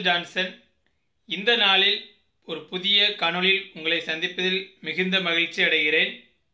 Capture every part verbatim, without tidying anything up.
Michael Johnson. இந்த நாளில் ஒரு புதிய காணொளியில் உங்களை சந்திப்பதில் மிகுந்த மகிழ்ச்சி அடைகிறேன்.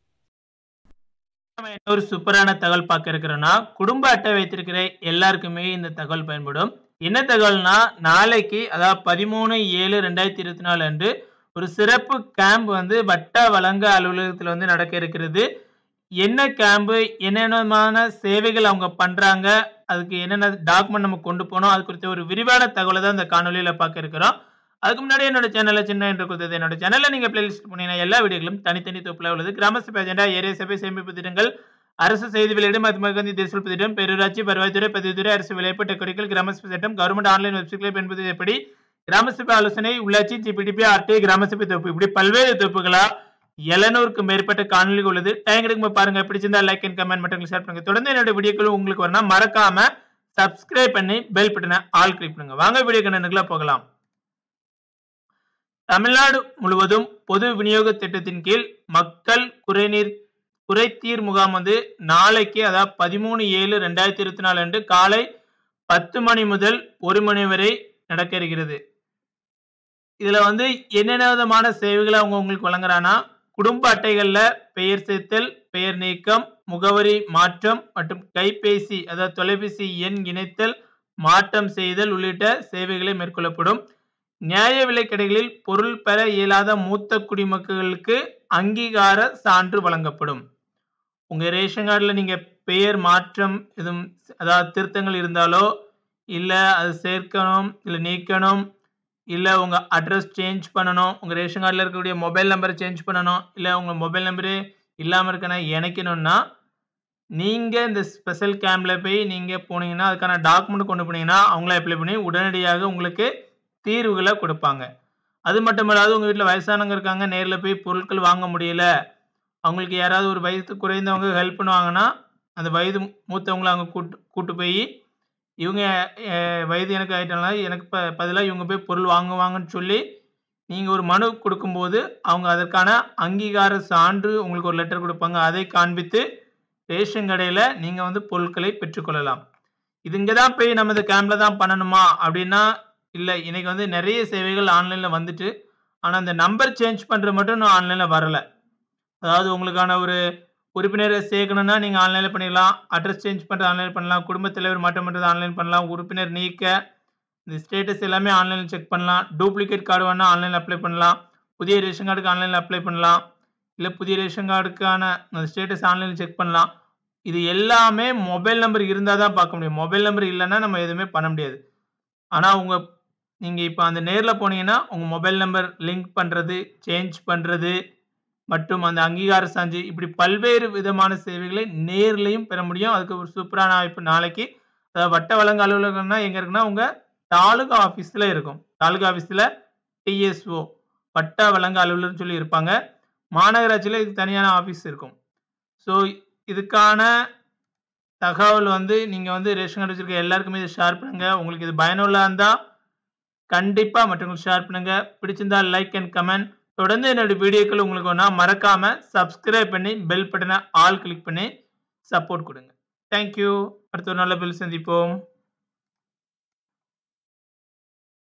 நம்ம இன்னொரு சூப்பரான தகவல் பார்க்க இருக்கிறோம்னா, குடும்ப அட்டை வைத்திருக்கிற எல்லாருக்குமே இந்த தகவல் பயன்படும். என்ன தகவல்னா, நாளைக்கு அதாவது பதிமூணு ஏழு ரெண்டாயிரத்தி இருபத்தி நாலு அன்று ஒரு சிறப்பு கேம்ப் வந்து வட்ட வழங்க அலுவலகத்தில் வந்து நடக்க இருக்கிறது. என்ன கேம்பு, என்னென்னமான சேவைகள் அவங்க பண்றாங்க, அதுக்கு என்னென்ன டாக்குமெண்ட் நம்ம கொண்டு போனோம், அது குறித்த ஒரு விரிவான தகவலை தான் இந்த காணொலியில பார்க்க இருக்கிறோம். அதுக்கு முன்னாடி என்னோட சேனல்ல சின்ன என்று கொடுத்தது என்னோட சேனல்ல நீங்க பிளேலிஸ்ட் போனீங்கன்னா எல்லா வீடியோகளும் தனித்தனி தொகுப்புல உள்ளது. கிராம சபை அஜெண்டா, ஏரியா சபை சேமிப்பு திட்டங்கள், அரசு செய்தி வெளியீடு, மகாத்மா காந்தி தேசிய திட்டம், பேரூராட்சி வருவாய்த்துறை, பதிவுத்துறை, அரசு விளையாட்டு டெக்கடிக்கல், கிராம சபை சட்டம், கவர்மெண்ட் ஆன்லைன் வெப்சைட்களை பயன்படுத்துவது எப்படி, கிராம சபை ஆலோசனை, உள்ளாட்சி, ஜிபிடிபி, ஆர்டிஐ, கிராம சபை தொகுப்பு, இப்படி பல்வேறு தொகுப்புகளா எழுநூறுக்கும் மேற்பட்ட காணொலிகள் உள்ளது. டைம் கிடைக்கும் பாருங்க. பிடிச்சிருந்தா லைக் அண்ட் கமெண்ட் மட்டும் ஷேர் பண்ணுங்க. தொடர்ந்து என்னோட வீடியோக்கள் உங்களுக்கு வரணும் மறக்காம சப்ஸ்கிரைப் பண்ணி பெல் பட்டனை ஆல் கிளிக் பண்ணுங்க. வாங்க வீடியோ கண்டென்ட்குள்ள போகலாம். தமிழ்நாடு முழுவதும் பொது விநியோக திட்டத்தின் கீழ் மக்கள் குறைநீர் குறைதீர் முகாம் வந்து நாளைக்கு அதாவது பதிமூணு ஏழு ரெண்டாயிரத்தி இருபத்தி நாலு அன்று காலை பத்து மணி முதல் ஒரு மணி வரை நடக்க இருக்கிறது. இதுல வந்து என்னென்ன விதமான சேவைகளை அவங்க உங்களுக்கு வழங்குறானா, குடும்ப அட்டைகள்ல பெயர் சேர்த்தல், பெயர் நீக்கம், முகவரி மாற்றம் மற்றும் கைபேசி அதாவது தொலைபேசி எண் இணைத்தல், மாற்றம் செய்தல் உள்ளிட்ட சேவைகளை மேற்கொள்ளப்படும். நியாய விலை கடைகளில் பொருள் பெற இயலாத மூத்த குடிமக்களுக்கு அங்கீகார சான்று வழங்கப்படும். உங்க ரேஷன் கார்டுல நீங்க பெயர் மாற்றம் எதுவும் அதாவது திருத்தங்கள் இருந்தாலோ, இல்ல அது சேர்க்கணும், இல்ல நீக்கணும், இல்ல உங்க அட்ரஸ் சேஞ்ச் பண்ணணும், உங்க ரேஷன் கார்டில் இருக்கக்கூடிய மொபைல் நம்பரை சேஞ்ச் பண்ணணும், இல்ல உங்க மொபைல் நம்பரே இல்லாமல் இருக்கணும் இணைக்கணும்னா நீங்க இந்த ஸ்பெஷல் கேம்ப்ல போய் நீங்க போனீங்கன்னா அதுக்கான டாக்குமெண்ட் கொண்டு போனீங்கன்னா அவங்கள அப்ளை பண்ணி உடனடியாக உங்களுக்கு தீர்வுகளை கொடுப்பாங்க. அது மட்டும் இல்லாது உங்க வீட்டில் வயசானவங்க இருக்காங்க, நேரில் போய் பொருட்கள் வாங்க முடியல, அவங்களுக்கு யாராவது ஒரு வயது குறைந்தவங்க ஹெல்ப் பண்ணுவாங்கன்னா அந்த வயது மூத்தவங்களை அவங்க கூட்டு கூட்டு போய் இவங்க வயது எனக்கு ஆகிட்டனால எனக்கு ப பதிலாக இவங்க போய் பொருள் வாங்குவாங்கன்னு சொல்லி நீங்கள் ஒரு மனு கொடுக்கும்போது அவங்க அதற்கான அங்கீகார சான்று உங்களுக்கு ஒரு லெட்டர் கொடுப்பாங்க. அதை காண்பித்து ரேஷன் கடையில் நீங்கள் வந்து பொருட்களை பெற்றுக்கொள்ளலாம். இது இங்கே தான் போய் நம்ம இந்த கேம்பில் தான் பண்ணணுமா அப்படின்னா இல்லை. இன்னைக்கு வந்து நிறைய சேவைகள் ஆன்லைனில் வந்துட்டு, ஆனால் அந்த நம்பர் சேஞ்ச் பண்ணுறது மட்டும் இன்னும் ஆன்லைனில் வரலை. அதாவது உங்களுக்கான ஒரு உறுப்பினரை சேர்க்கணும்னா நீங்கள் ஆன்லைனில் பண்ணிடலாம், அட்ரஸ் சேஞ்ச் பண்ணுறது ஆன்லைன் பண்ணலாம், குடும்பத் தலைவர் மாற்றம் பண்ணுறது ஆன்லைன் பண்ணலாம், உறுப்பினர் நீக்க இந்த ஸ்டேட்டஸ் எல்லாமே ஆன்லைனில் செக் பண்ணலாம், டூப்ளிகேட் கார்டு வேணால் ஆன்லைனில் அப்ளை பண்ணலாம், புதிய ரேஷன் கார்டுக்கு ஆன்லைனில் அப்ளை பண்ணலாம், இல்லை புதிய ரேஷன் கார்டுக்கான அந்த ஸ்டேட்டஸ் ஆன்லைனில் செக் பண்ணலாம். இது எல்லாமே மொபைல் நம்பர் இருந்தால் தான் பார்க்க முடியும். மொபைல் நம்பர் இல்லைன்னா நம்ம எதுவுமே பண்ண முடியாது. ஆனால் உங்கள் நீங்கள் இப்போ அந்த நேரில் போனீங்கன்னா உங்கள் மொபைல் நம்பர் லிங்க் பண்ணுறது, சேஞ்ச் பண்ணுறது மற்றும் அந்த அங்கீகார சான்று இப்படி பல்வேறு விதமான சேவைகளை நேர்லையும் பெற முடியும். அதுக்கு ஒரு சூப்பரான வாய்ப்பு நாளைக்கு. அதாவது வட்ட வழங்க அலுவலகம்னா எங்கே இருக்குன்னா உங்கள் தாலுகா ஆஃபீஸில் இருக்கும். தாலுகா ஆஃபீஸில் டிஎஸ்ஓ வட்ட வழங்க அலுவலர்னு சொல்லி இருப்பாங்க. மாநகராட்சியில் இதுக்கு தனியான ஆஃபீஸ் இருக்கும். ஸோ இதுக்கான தகவல் வந்து நீங்கள் வந்து ரேஷன் கார்டு வச்சுருக்க எல்லாருக்குமே இதை ஷேர் பண்ணுங்கள். உங்களுக்கு இது பயனுள்ளதாக இருந்தால் கண்டிப்பாக மற்றவங்களுக்கு ஷேர் பண்ணுங்கள். பிடிச்சிருந்தா லைக் அண்ட் கமெண்ட். தொடர்ந்து என்னோட வீடியோக்கள் உங்களுக்கு ஒன்றா மறக்காம சப்ஸ்கிரைப் பண்ணி பெல் பட்டனை ஆல் கிளிக் பண்ணி சப்போர்ட் கொடுங்க. தேங்க்யூ. அடுத்த ஒரு நல்ல பில் சந்திப்போம்.